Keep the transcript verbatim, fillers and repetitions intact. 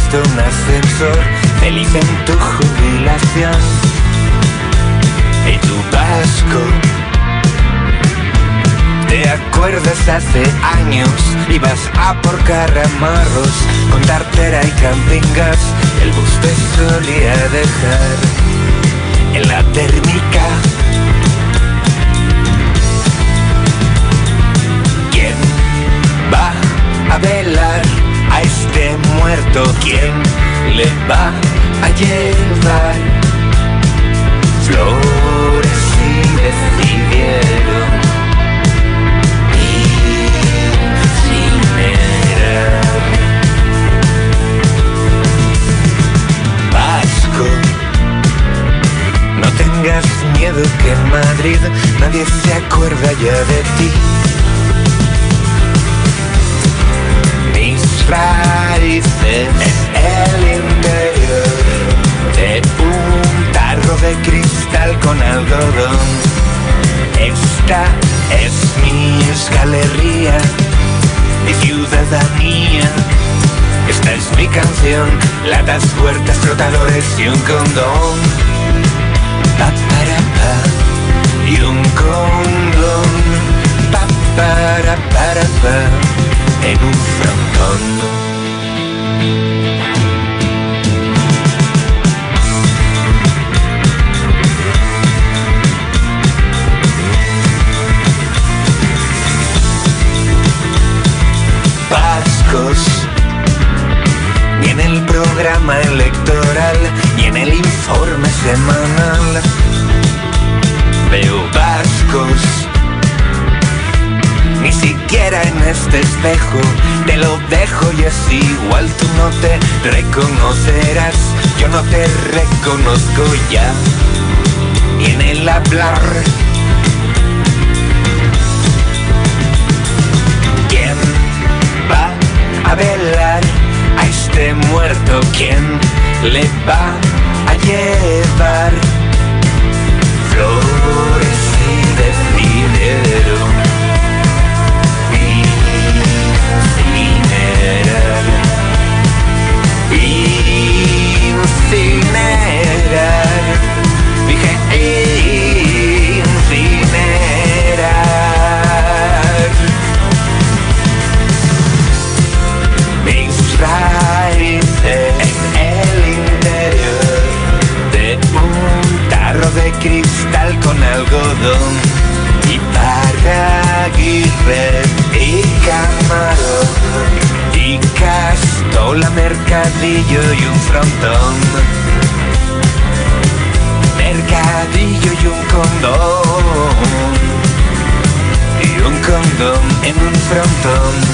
visto un ascensor, feliz en tu jubilación y tu vasco. ¿Te acuerdas hace años? Ibas a por Carramarros con tartera y camping gas. El bus te solía dejar en la térmica. ¿Quién va a velar a este muerto? ¿Quién le va a llevar flores y decidieron incinerar? Vasco, no tengas miedo que en Madrid nadie se acuerda ya de ti. Mis raíces en el interior de un tarro de cristal con algodón. Esta es mi escalería, mi ciudadanía. Esta es mi canción, latas, puertas, flotadores y un condón. Pa, para, pa, y un condón. Pa, para, para, pa, en un frontón. Vascos, ni en el programa electoral, ni en el informe semanal veo vascos. Ni siquiera en este espejo te lo dejo y es igual, tú no te reconocerás, yo no te reconozco ya, ni en el hablar. ¿Quién va a velar a este muerto? ¿Quién le va a llevar flores y decidieron incinerar? Incinerar, dije incinerar. Mis raíces en el interior de un tarro de cristal con algodón. Y Parraguirre y Camarón y Castola, Mercadillo y un frontón. Mercadillo y un condón. Y un condón en un frontón.